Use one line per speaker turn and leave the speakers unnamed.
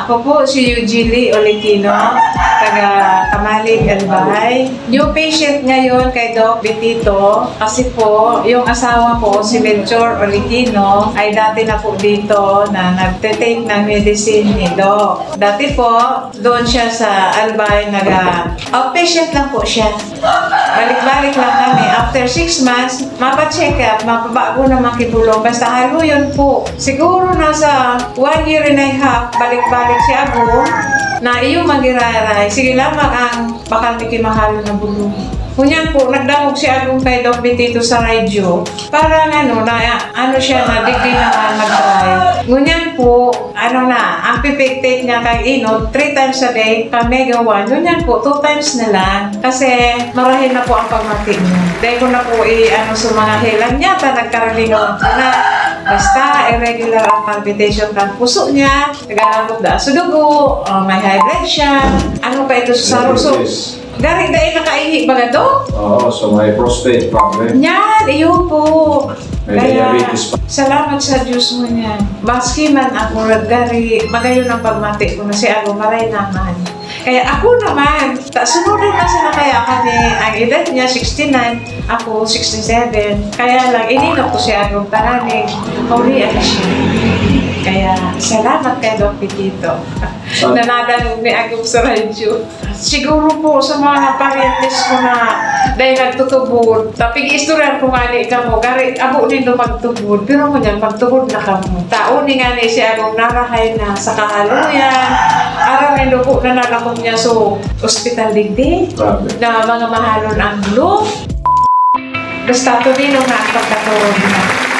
Ako po si Eugenie Olikino, taga Kamalig, Albay. New patient ngayon kay Doc Betito kasi po yung asawa ko si Melchor Olikino ay dati na po dito na nagte-take ng medicine ni Doc. Dati po doon siya sa Albay, outpatient lang po siya. Balik-balik lang kami. After 6 months, mapacheck up, mapabago na makibulong. Basta halo yun po. Siguro nasa 1 year and a half, balik-balik si Ago na iyo magiraray. Sige lamang ang bakal mikimahalo na bulong. Kunyan po, nagdamog si Agong kay Doc Betito sa radyo. Parang siya na digdi na mag-try. Ngunyan po, ang pipik-take niya kay Ino, 3 times a day, Mega 1. Ngunyan po, 2 times na lang. Kasi marahil na po ang pagmati niya. Dahil ko na po sa mga hilang niya, nagkaralingaw na. Basta, irregular ang palpitation ng puso niya, naglalambot na sa dugo, may high blood siya. Ano pa ito sa sarong? Galing dahil nakaihi ba na to?
Oo, so may prostate problem.
Yan, iyo po.
May diabetes pa.
Salamat sa Diyos mo niyan. Baski man ako nagari, magayon ang pagmati ko na si Ago maray naman. Kaya ako naman, sunodin na sila kaya kami, ang edad niya 69, ako 67. Kaya lang, ininap ko si Agong taranig, kaurian siya. Kaya salamat kay Doc Betito. Nanadanog ni Agong sa radyo. Siguro po sa mga parientes ko na dahil nagtutubod, tapig istoryan ko nga ni ikaw mo, gari, abo nindo magtubod, pero mo niyan, magtubod na kamo. Taon ni nga ni si Agong narahay na sa kahaluyan, araw nindo po na nalakot niya so hospital digdi, na mga mahalon ang blue. Basta ito din ang pagkaturon na.